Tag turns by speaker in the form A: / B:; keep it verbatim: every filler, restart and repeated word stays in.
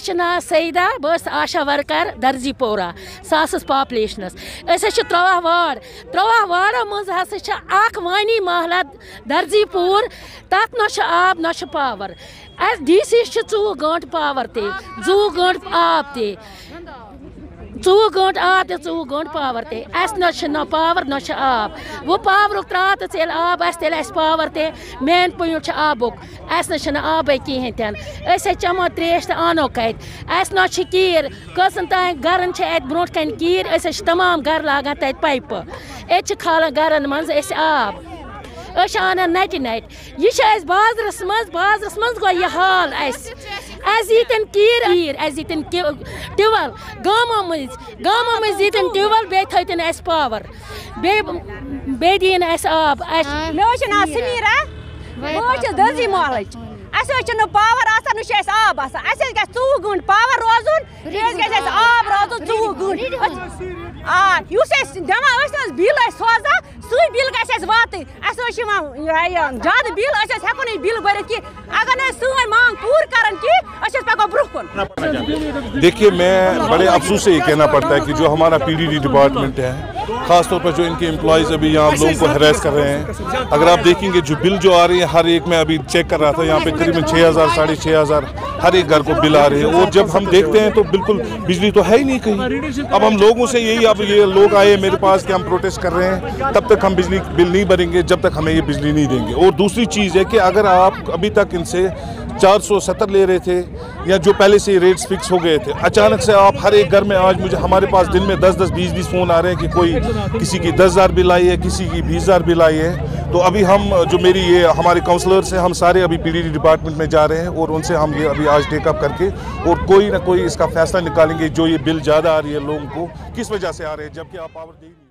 A: ना सईदा बस आशा वर्कर दर्जी पोरा सास पॉपुलेशनस त्रुह वार्ड त्रुह वार्डो मज हसा वानी महला दर्जी पूर तथ न आब न पावर डी सी चौह गंट पावर ते जू गंट आब ते चौह गंट आब ते चौह गंट पावर ते न पावर न आब वो पावर त्रा तो चल आब तेल पावर ते मेन पॉइंट आबुक न आब कहें तन चमो त्रेश तो आनो कत न कीर कसन तान गरन ब्रो कन कीर तमाम गर लागान तत पाइप ये खालान गरन मज आब आनान नट नट यह बाजरस मज बाजरस मज गो यह हाल यीतन कीर कीर यीतन ट्यूबल गामो मज गामो मज यीतन ट्यूबल बे थन पावर बे दिन आब
B: मे समीरा बह दर्जी महल पावर आब चौह गंट पावर रोजन आब रोज चौह गंट आ दमा बिल सोजा सू बिल गस वात ज्यादा बिल हेको न बिल भर कि अगर सन मांग पूर कर पको ब्रो कुन।
C: देखिए, मैं बड़े अफसोस से ये कहना पड़ता है कि जो हमारा पीडीडी डिपार्टमेंट है, खासतौर पर जो इनके एम्प्लॉयज़ अभी यहाँ लोगों को हरास कर रहे हैं, अगर आप देखेंगे जो बिल जो आ रही है हर एक में अभी चेक कर रहा था यहाँ पे करीबन छः हज़ार साढ़े छः हज़ार हर एक घर को बिल आ रहे हैं और जब हम देखते हैं तो बिल्कुल बिजली तो है ही नहीं कहीं। अब हम लोगों से यही अब ये लोग आए मेरे पास कि हम प्रोटेस्ट कर रहे हैं, तब तक हम बिजली बिल नहीं भरेंगे जब तक हमें ये बिजली नहीं देंगे। और दूसरी चीज़ है कि अगर आप अभी तक इनसे चार सौ सत्तर ले रहे थे या जो पहले से रेट्स फिक्स हो गए थे, अचानक से आप हर एक घर में आज मुझे हमारे पास दिन में दस दस बीस बीस फ़ोन आ रहे हैं कि कोई किसी की दस हज़ार बिल आई है, किसी की बीस हज़ार बिल आई है। तो अभी हम जो मेरी ये हमारे काउंसलर्स हैं, हम सारे अभी पीडीडी डिपार्टमेंट में जा रहे हैं और उनसे हम ये अभी आज टेकअप करके और कोई ना कोई इसका फैसला निकालेंगे जो ये बिल ज़्यादा आ रही है लोगों को किस वजह से आ रहे हैं, जबकि आप पावर दी